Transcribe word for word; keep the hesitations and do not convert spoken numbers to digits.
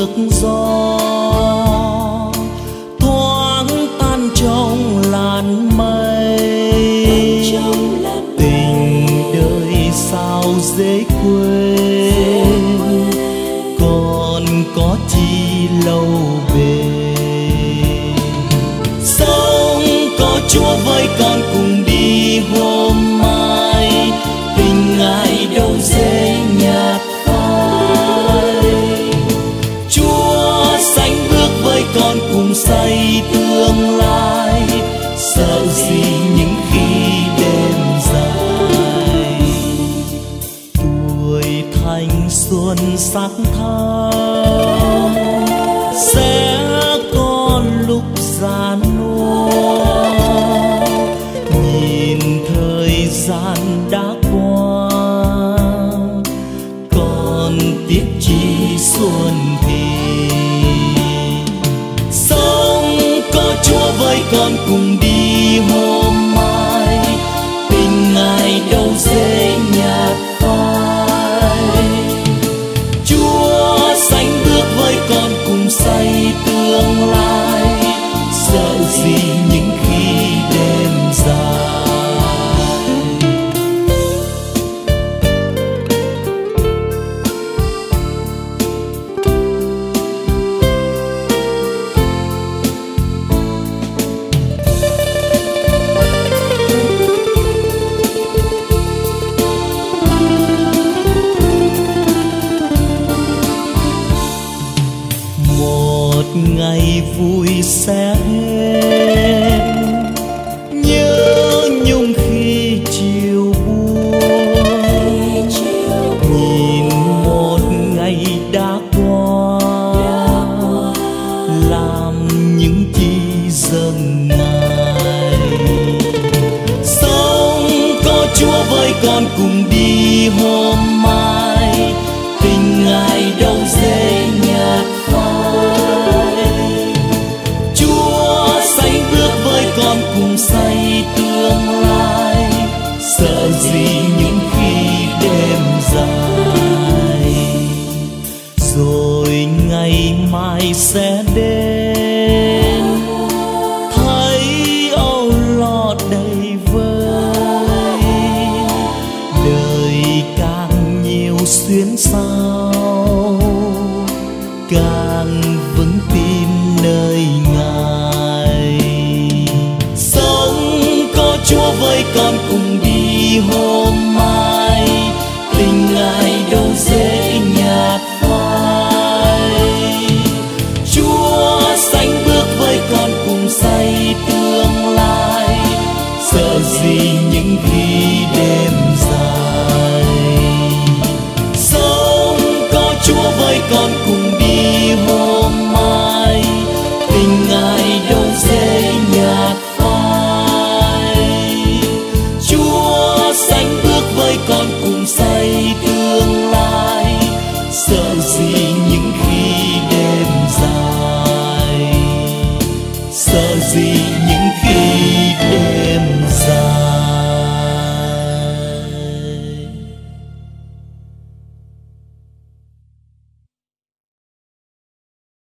ngược gió, thoáng tan trong làn mây. Tình đời sao dễ quên, còn có chi lâu bền. Sống có Chúa với con cùng đi hôm mai, tình ai đâu dễ nhạt phai. Chúa sánh bước với con cùng xây tương lai, sợ gì những khi đêm dài. Tuổi thanh xuân sắc thắm sẽ có lúc già nua, nhìn thời gian đã qua còn tiếc chi xuân thì. Sống có Chúa với con cùng đi hôm mai, tình ai đâu dễ nhạt phai. Chúa sánh bước với con cùng xây tương lai, sợ gì những khi đêm dài. Ngày vui sẽ hết, nhớ nhung khi chiều buồn. Nhìn một ngày đã qua, làm những chi dâng ngày. Sống có Chúa với con cùng đi hôm mai, tình ai đâu dễ nhạt phai. Chúa sánh bước với con cùng xây tương lai, sợ gì những khi đêm dài. Rồi ngày mai sẽ đến, thấy âu lo đầy vơi. Đời càng nhiều xuyến sao, càng vững tin nơi Ngài. Sống có Chúa với con cùng đi hôm mai, tình ai đâu dễ nhạt phai. Chúa sánh bước với con cùng xây tương lai, sợ gì những khi đêm dài. Sống có Chúa với con cùng đi hôm mai, tình ai đâu dễ nhạt phai. Chúa sánh bước với con cùng xây tương lai, sợ gì những khi đêm dài, sợ gì những khi đêm